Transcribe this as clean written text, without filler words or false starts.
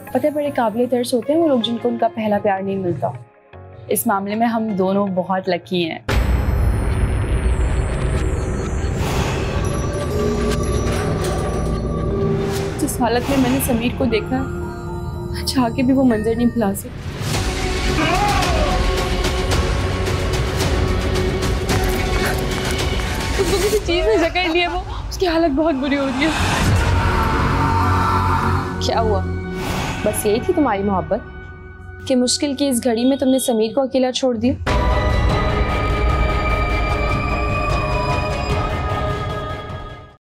पता है बड़े काबिले तर्स होते हैं वो लोग जिनको उनका पहला प्यार नहीं मिलता। इस मामले में हम दोनों बहुत लकी हैं। जिस हालत में मैंने समीर को देखा, चाह के भी वो मंजर नहीं भुला सकती। उसको किसी चीज ने जकड़ लिया, वो उसकी हालत बहुत बुरी हो रही है। क्या हुआ? बस यही थी तुम्हारी मोहब्बत कि मुश्किल की इस घड़ी में तुमने समीर को अकेला छोड़ दिया?